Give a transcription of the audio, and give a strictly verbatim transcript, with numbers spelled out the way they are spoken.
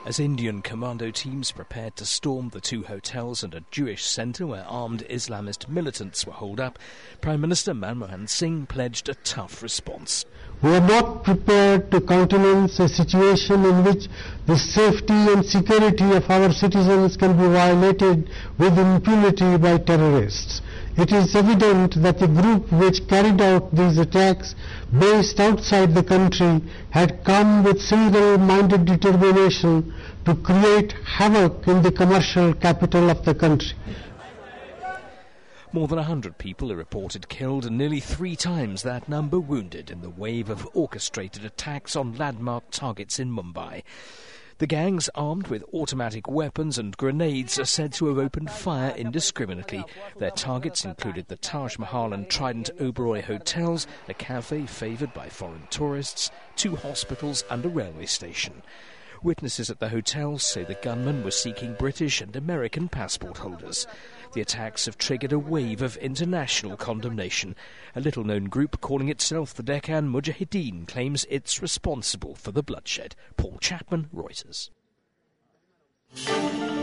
As Indian commando teams prepared to storm the two hotels and a Jewish centre where armed Islamist militants were holed up, Prime Minister Manmohan Singh pledged a tough response. We are not prepared to countenance a situation in which the safety and security of our citizens can be violated with impunity by terrorists. It is evident that the group which carried out these attacks, based outside the country, had come with single-minded determination to create havoc in the commercial capital of the country. More than a hundred people are reported killed and nearly three times that number wounded in the wave of orchestrated attacks on landmark targets in Mumbai. The gangs, armed with automatic weapons and grenades, are said to have opened fire indiscriminately. Their targets included the Taj Mahal and Trident Oberoi hotels, a cafe favoured by foreign tourists, two hospitals and a railway station. Witnesses at the hotels say the gunmen were seeking British and American passport holders. The attacks have triggered a wave of international condemnation. A little-known group calling itself the Deccan Mujahideen claims it's responsible for the bloodshed. Paul Chapman, Reuters.